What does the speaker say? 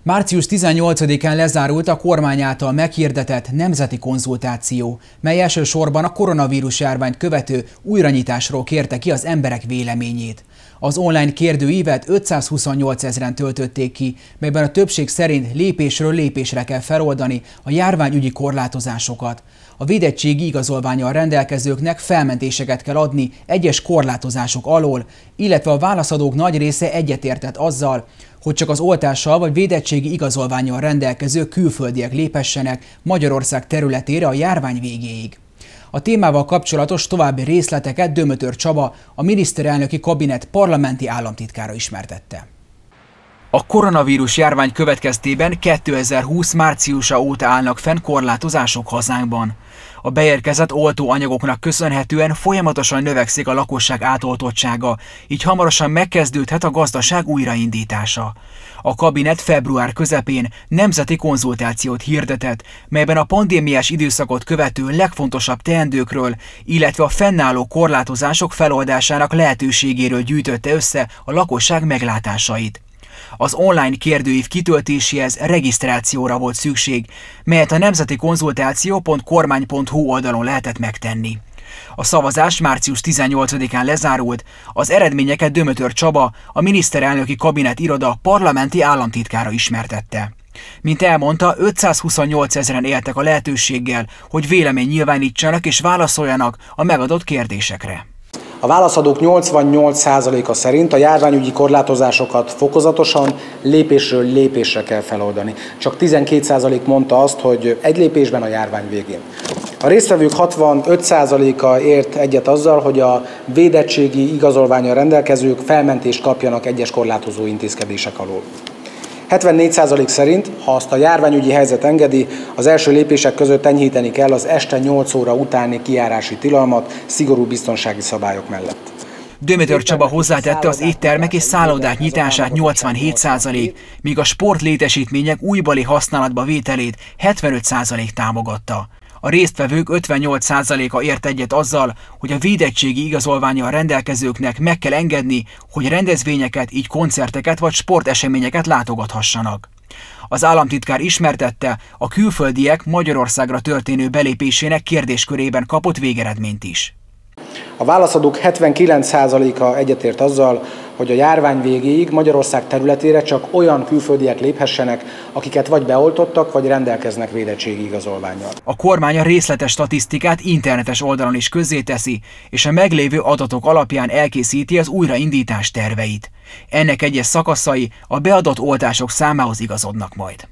Március 18-án lezárult a kormány által meghirdetett nemzeti konzultáció, mely elsősorban a koronavírus járványt követő újranyitásról kérte ki az emberek véleményét. Az online kérdőívet 528 000-en töltötték ki, melyben a többség szerint lépésről lépésre kell feloldani a járványügyi korlátozásokat. A védettségi igazolvánnyal rendelkezőknek felmentéseket kell adni egyes korlátozások alól, illetve a válaszadók nagy része egyetértett azzal, hogy csak az oltással vagy védettségi igazolvánnyal rendelkező külföldiek léphessenek Magyarország területére a járvány végéig. A témával kapcsolatos további részleteket Dömötör Csaba, a miniszterelnöki kabinet parlamenti államtitkára ismertette. A koronavírus járvány következtében 2020 márciusa óta állnak fenn korlátozások hazánkban. A beérkezett oltóanyagoknak köszönhetően folyamatosan növekszik a lakosság átoltottsága, így hamarosan megkezdődhet a gazdaság újraindítása. A kabinet február közepén nemzeti konzultációt hirdetett, melyben a pandémiás időszakot követő legfontosabb teendőkről, illetve a fennálló korlátozások feloldásának lehetőségéről gyűjtötte össze a lakosság meglátásait. Az online kérdőív kitöltéséhez regisztrációra volt szükség, melyet a nemzetikonzultáció.kormány.hu oldalon lehetett megtenni. A szavazás március 18-án lezárult, az eredményeket Dömötör Csaba, a miniszterelnöki kabinet iroda parlamenti államtitkára ismertette. Mint elmondta, 528 000-en éltek a lehetőséggel, hogy vélemény nyilvánítsanak és válaszoljanak a megadott kérdésekre. A válaszadók 88%-a szerint a járványügyi korlátozásokat fokozatosan, lépésről lépésre kell feloldani. Csak 12% mondta azt, hogy egy lépésben a járvány végén. A résztvevők 65%-a ért egyet azzal, hogy a védettségi igazolvánnyal rendelkezők felmentést kapjanak egyes korlátozó intézkedések alól. 74% szerint, ha azt a járványügyi helyzet engedi, az első lépések között enyhíteni kell az este 8 óra utáni kijárási tilalmat szigorú biztonsági szabályok mellett. Dömötör Csaba hozzátette, az éttermek és szállodák nyitását 87%, míg a sportlétesítmények újbóli használatba vételét 75% támogatta. A résztvevők 58%-a ért egyet azzal, hogy a védettségi igazolvánnyal rendelkezőknek meg kell engedni, hogy rendezvényeket, így koncerteket vagy sporteseményeket látogathassanak. Az államtitkár ismertette, a külföldiek Magyarországra történő belépésének kérdéskörében kapott végeredményt is. A válaszadók 79%-a egyetért azzal, hogy a járvány végéig Magyarország területére csak olyan külföldiek léphessenek, akiket vagy beoltottak, vagy rendelkeznek védettségi igazolvánnyal. A kormány a részletes statisztikát internetes oldalon is közzéteszi, és a meglévő adatok alapján elkészíti az újraindítás terveit. Ennek egyes szakaszai a beadott oltások számához igazodnak majd.